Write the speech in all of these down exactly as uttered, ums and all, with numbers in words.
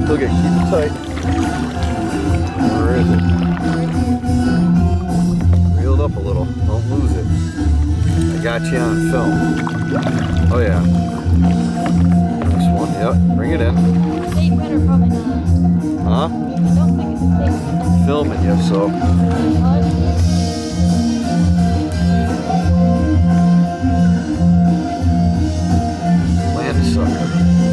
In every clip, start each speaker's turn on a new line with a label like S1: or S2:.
S1: Okay, keep it tight. Where is it? Reel it up a little. Don't lose it. I got you on film. Oh yeah. Nice one. Yep. Bring it in.
S2: State better, probably not.
S1: Huh?
S2: I don't think it's safe.
S1: Filming you, so. Land sucker.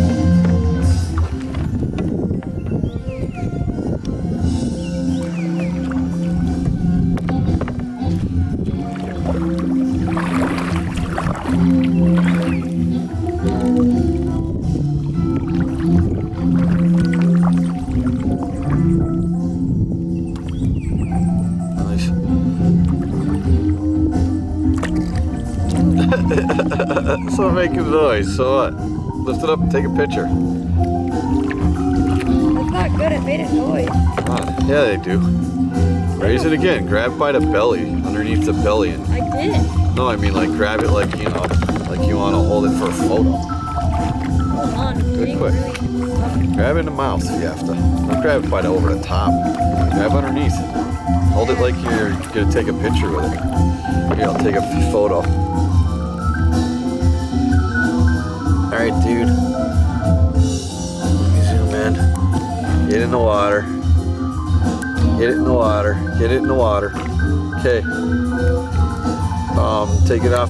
S1: So making a noise, so what? Lift it up and take a picture.
S2: That's not good, it made a noise.
S1: Come on. Yeah, they do. Raise it again. Grab by the belly, underneath the belly. And
S2: I did.
S1: no, I mean like grab it like, you know, like you want to hold it for a photo.
S2: Hold on.
S1: Good, quick. Grab it in the mouth if you have to. Don't grab it by the over the top. Grab underneath. Hold it like you're gonna take a picture with it. Here, I'll take a photo. Alright, dude. Let me zoom in. Get in the water. Get it in the water. Get it in the water. Okay. Um, take it off.